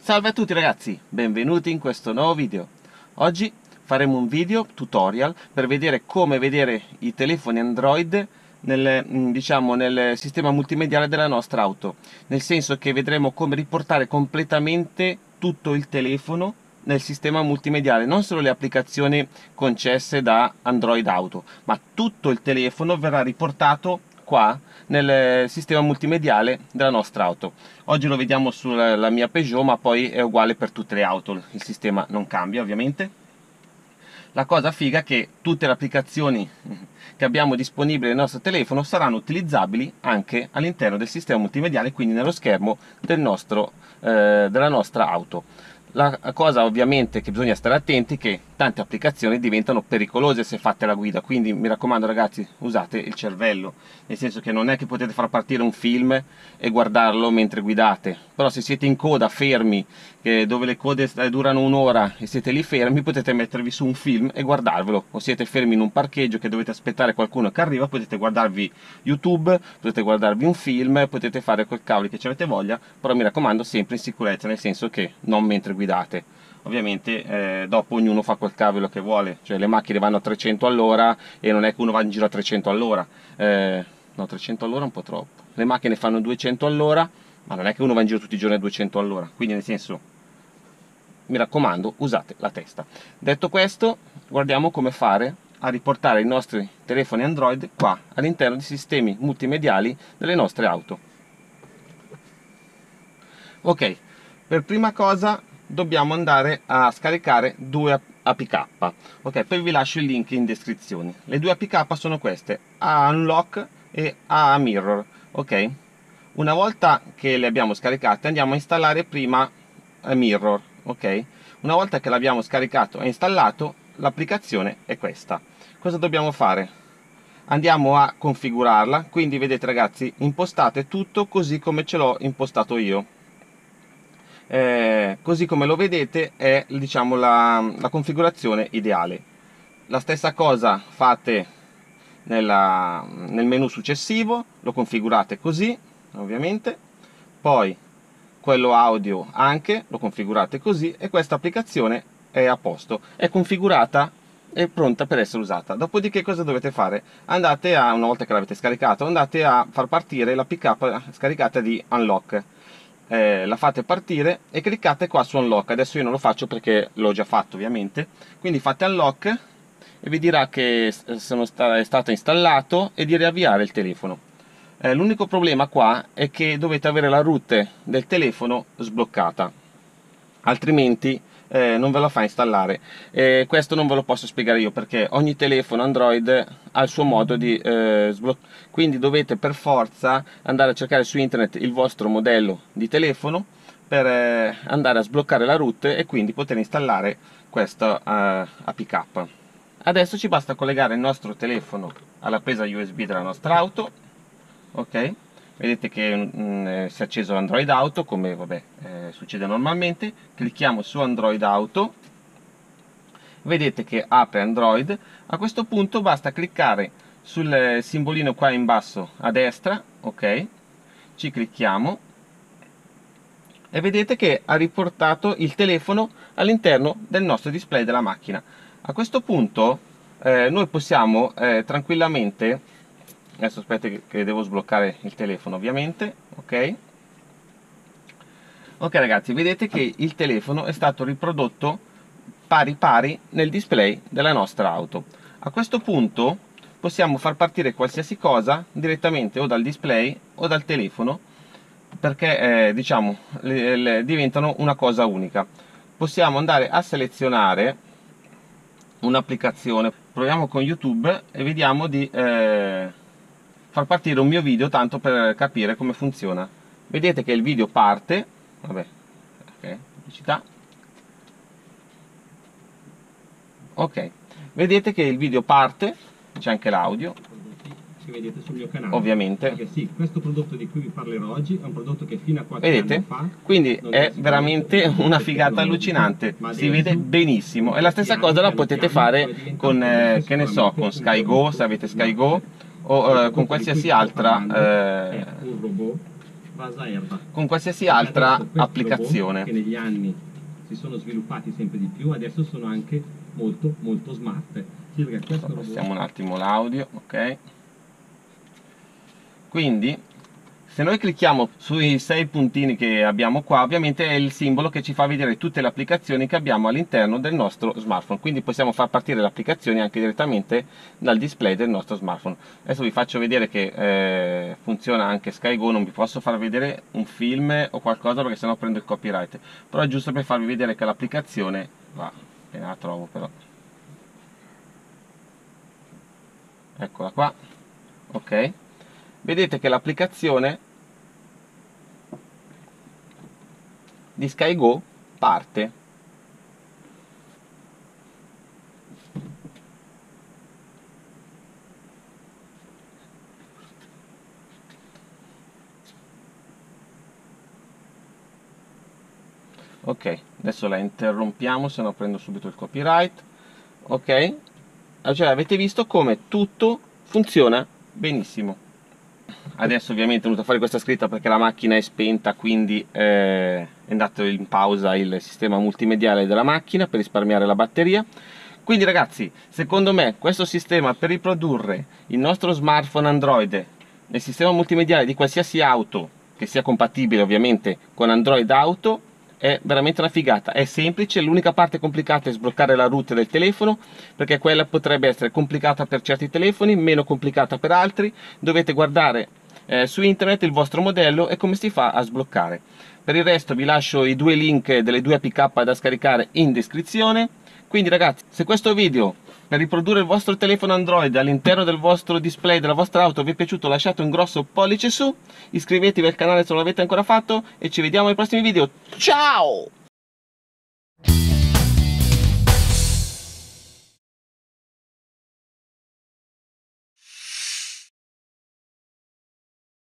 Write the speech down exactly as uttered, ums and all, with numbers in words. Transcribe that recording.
Salve a tutti ragazzi, benvenuti in questo nuovo video. Oggi faremo un video tutorial per vedere come vedere i telefoni Android nel, diciamo, nel sistema multimediale della nostra auto. Nel senso che vedremo come riportare completamente tutto il telefono nel sistema multimediale, non solo le applicazioni concesse da Android Auto, ma tutto il telefono verrà riportato qua nel sistema multimediale della nostra auto. Oggi lo vediamo sulla mia Peugeot, ma poi è uguale per tutte le auto, il sistema non cambia ovviamente. La cosa figa è che tutte le applicazioni che abbiamo disponibili nel nostro telefono saranno utilizzabili anche all'interno del sistema multimediale, quindi nello schermo del nostro, eh, della nostra auto. La cosa ovviamente che bisogna stare attenti è che tante applicazioni diventano pericolose se fatte alla guida, quindi mi raccomando ragazzi, usate il cervello, nel senso che non è che potete far partire un film e guardarlo mentre guidate, però se siete in coda fermi, che dove le code durano un'ora e siete lì fermi, potete mettervi su un film e guardarvelo, o siete fermi in un parcheggio che dovete aspettare qualcuno che arriva, potete guardarvi YouTube, potete guardarvi un film, potete fare quel cavolo che ci avete voglia, però mi raccomando sempre in sicurezza, nel senso che non mentre guidate. Ovviamente eh, dopo ognuno fa quel cavolo che vuole, cioè le macchine vanno a trecento all'ora e non è che uno va in giro a trecento all'ora, eh, no, trecento all'ora è un po' troppo, le macchine fanno duecento all'ora, ma non è che uno va in giro tutti i giorni a duecento all'ora, quindi nel senso, mi raccomando, usate la testa. Detto questo, guardiamo come fare a riportare i nostri telefoni Android qua all'interno di sistemi multimediali delle nostre auto. Ok, per prima cosa dobbiamo andare a scaricare due A P K. Ok, poi vi lascio il link in descrizione. Le due A P K sono queste, A Unlock e A Mirror. Ok, una volta che le abbiamo scaricate andiamo a installare prima A Mirror. Ok, una volta che l'abbiamo scaricato e installato, l'applicazione è questa. Cosa dobbiamo fare? Andiamo a configurarla, quindi vedete ragazzi, impostate tutto così come ce l'ho impostato io. Eh, così come lo vedete è, diciamo, la, la configurazione ideale. La stessa cosa fate nella, nel menu successivo, lo configurate così ovviamente, poi quello audio anche lo configurate così e questa applicazione è a posto, è configurata e pronta per essere usata. Dopodiché cosa dovete fare? Andate a, una volta che l'avete scaricato, andate a far partire l'A P K scaricata di Unlock. Eh, la fate partire e cliccate qua su Unlock. Adesso io non lo faccio perché l'ho già fatto ovviamente, quindi fate Unlock e vi dirà che sono sta è stato installato e di riavviare il telefono. Eh, l'unico problema qua è che dovete avere la root del telefono sbloccata, altrimenti eh, non ve lo fa installare. Eh, questo non ve lo posso spiegare io perché ogni telefono Android ha il suo modo di eh, sbloccare, quindi dovete per forza andare a cercare su internet il vostro modello di telefono per eh, andare a sbloccare la root e quindi poter installare questa eh, A P K. Adesso ci basta collegare il nostro telefono alla presa U S B della nostra auto. Ok, vedete che mm, si è acceso l'Android Auto come vabbè, eh, succede normalmente. Clicchiamo su Android Auto, vedete che apre Android. A questo punto basta cliccare sul simbolino qua in basso a destra, ok, ci clicchiamo e vedete che ha riportato il telefono all'interno del nostro display della macchina. A questo punto eh, noi possiamo eh, tranquillamente, adesso aspetta che devo sbloccare il telefono ovviamente, ok, ok ragazzi, vedete che il telefono è stato riprodotto pari pari nel display della nostra auto. A questo punto possiamo far partire qualsiasi cosa direttamente o dal display o dal telefono, perché eh, diciamo le, le, diventano una cosa unica. Possiamo andare a selezionare un'applicazione, proviamo con YouTube e vediamo di eh, far partire un mio video tanto per capire come funziona. Vedete che il video parte, vabbè, ok, pubblicità, ok, vedete che il video parte, c'è anche l'audio, che vedete sul mio canale, ovviamente, perché sì, questo prodotto di cui vi parlerò oggi è un prodotto che fino a qualche vedete? anno fa, quindi è veramente una figata allucinante, si vede benissimo e la stessa cosa la potete fare con, eh, che ne so, con SkyGo, se avete SkyGo, o eh, con qualsiasi altra eh, rasa erba. con qualsiasi Perché altra adesso questi applicazione. robot, che negli anni si sono sviluppati sempre di più, adesso sono anche molto molto smart. Sì, perché questo robot... Passiamo un attimo l'audio, ok? Quindi se noi clicchiamo sui sei puntini che abbiamo qua, ovviamente è il simbolo che ci fa vedere tutte le applicazioni che abbiamo all'interno del nostro smartphone, quindi possiamo far partire le applicazioni anche direttamente dal display del nostro smartphone. Adesso vi faccio vedere che eh, funziona anche SkyGo. Non vi posso far vedere un film o qualcosa perché sennò prendo il copyright, però è giusto per farvi vedere che l'applicazione va, appena la trovo però, eccola qua, ok? Vedete che l'applicazione di SkyGo parte. Ok, adesso la interrompiamo, se no prendo subito il copyright. Ok, cioè avete visto come tutto funziona benissimo. Adesso ovviamente è venuta fuori questa scritta perché la macchina è spenta, quindi eh, è andato in pausa il sistema multimediale della macchina per risparmiare la batteria. Quindi ragazzi, secondo me questo sistema per riprodurre il nostro smartphone Android nel sistema multimediale di qualsiasi auto che sia compatibile ovviamente con Android Auto è veramente una figata. È semplice, l'unica parte complicata è sbloccare la root del telefono, perché quella potrebbe essere complicata per certi telefoni, meno complicata per altri. Dovete guardare eh, su internet il vostro modello e come si fa a sbloccare. Per il resto vi lascio i due link delle due A P K da scaricare in descrizione. Quindi ragazzi, se questo video per riprodurre il vostro telefono Android all'interno del vostro display della vostra auto vi è piaciuto, lasciate un grosso pollice su, iscrivetevi al canale se non l'avete ancora fatto e ci vediamo ai prossimi video. Ciao!